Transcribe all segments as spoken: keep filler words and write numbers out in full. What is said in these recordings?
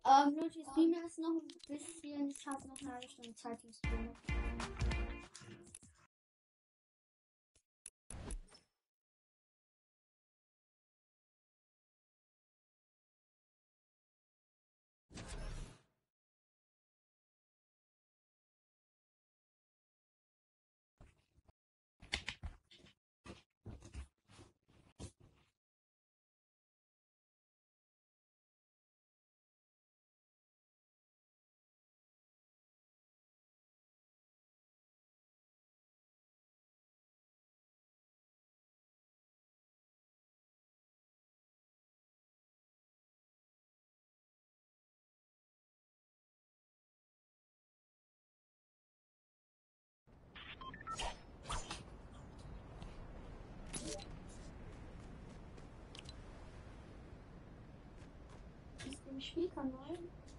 Ähm, Leute, ich streame jetzt noch ein bisschen. Ich habe noch eine halbe Stunde Zeit zum Streamen. Ist im Spielkanal.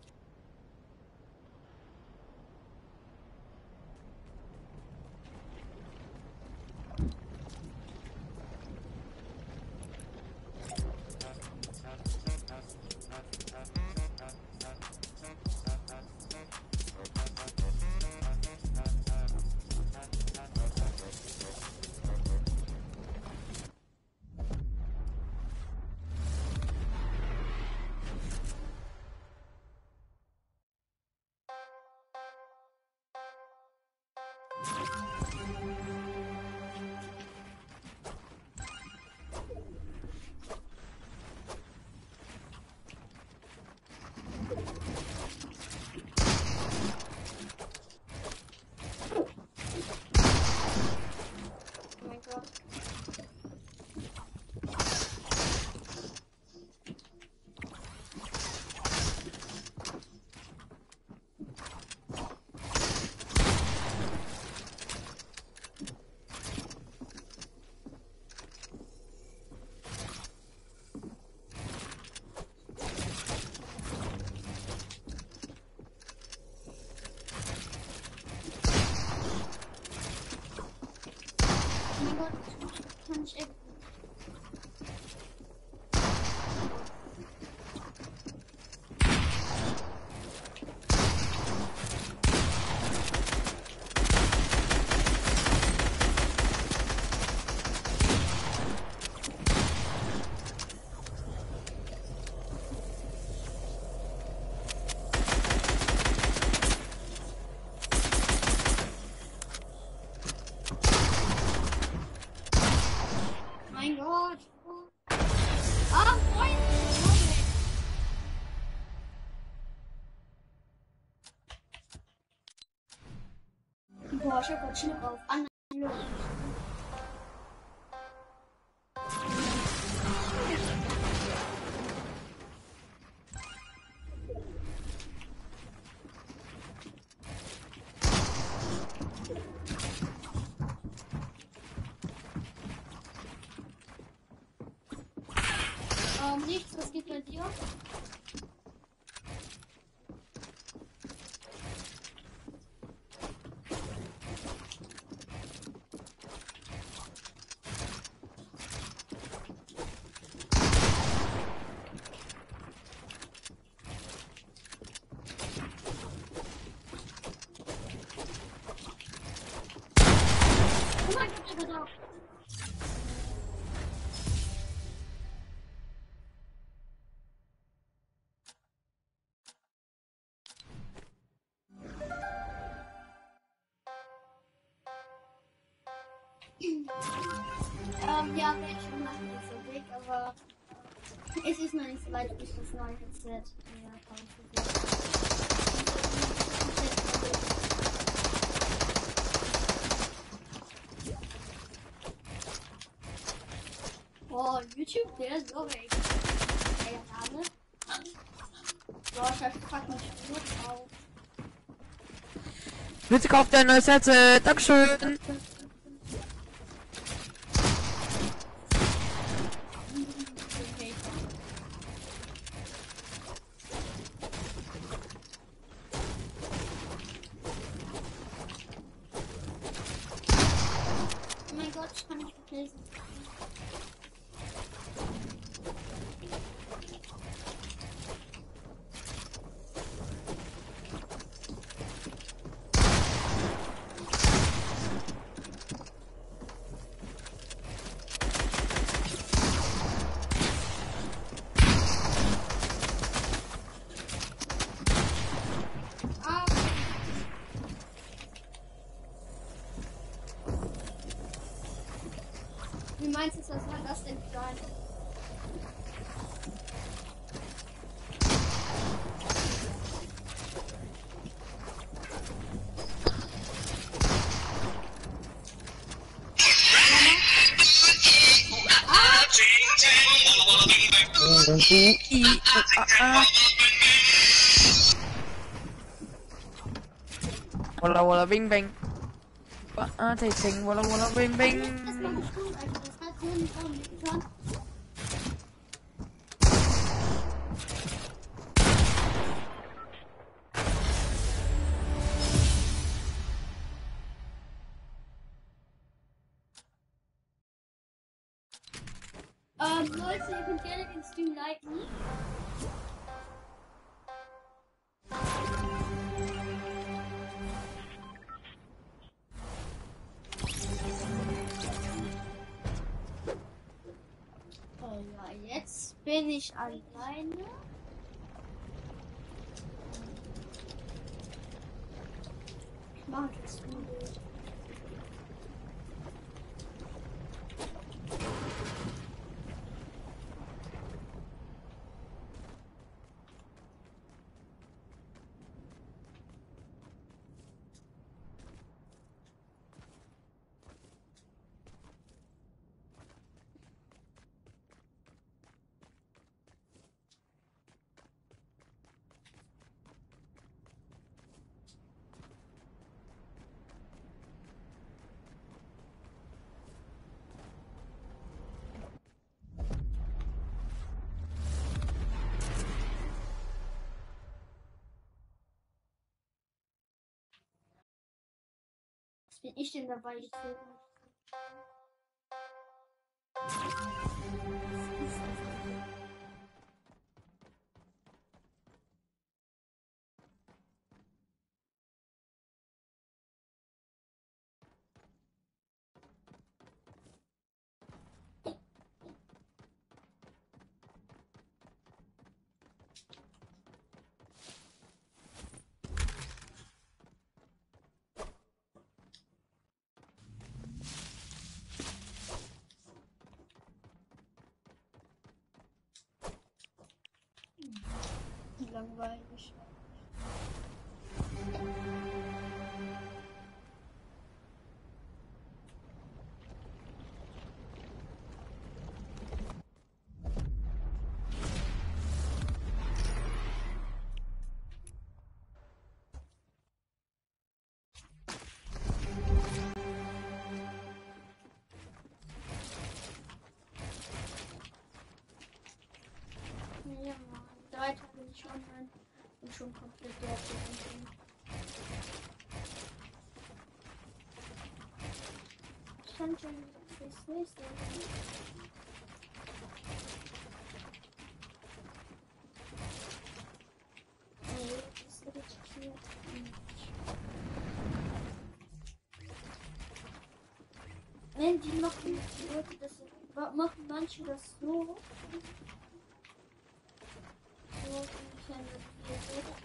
Oh mein Gott. Oh mein Gott, kann ich echt. Mein Gott. Ah, Freunde. Die Porsche wird Chip auf anderen. Ähm, nichts, was geht bei dir? Oh mein Gott, er war da. Ähm, ja, werde ich schon machen, nicht so dick, aber es ist noch nicht so weit, bis das neue Headset ja, oh, YouTube, der ist so weg. Ey, Name. Boah, ich pack mich gut auf. Bitte kauft ein neues Headset. Dankeschön. Oh mein Gott, ich kann nicht vergessen. meinst du, was war das denn für ein? I, A, A. Walla walla bing bing. Ah, ting ting, walla walla bing bing. Das war bestimmt, also das hat so einen Raum getan. Ähm, Leute, ihr könnt gerne den Stream liken. Oh ja, jetzt bin ich alleine. Ich mache das gut. Bin ich denn dabei? Ich zähle. Langweilig. Ja, Mann. Drei Tage nicht online und schon komplett der Film. Ich kann schon fürs nächste. Nee, das wird hier nicht. Nein, die machen die Leute das machen manche das so. So, ich habe hier so.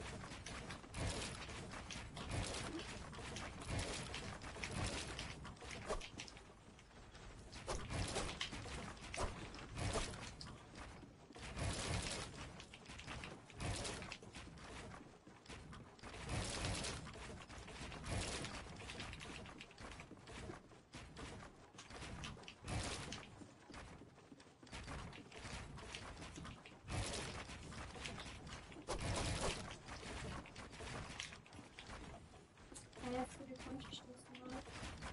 Ja, für die Kontoschlüssel mal.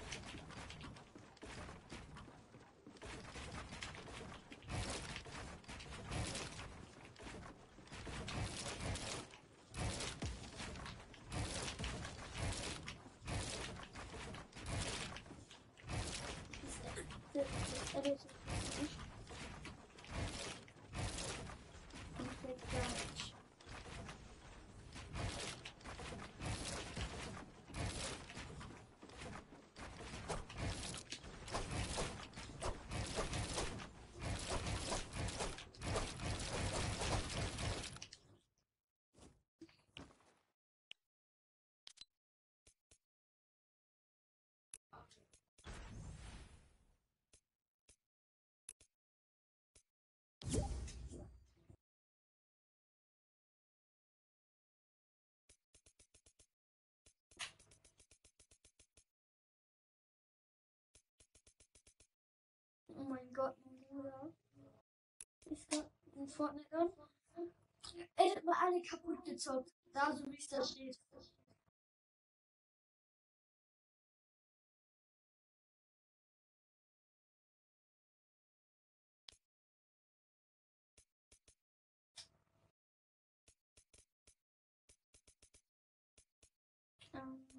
Das ist alles nicht. Und jetzt gar nicht. Oh mein Gott, mein Bruder. Ist da ein Fortnite an? Ey, das hat mal alle kaputt gezockt. Da, so wie es da steht. Ähm.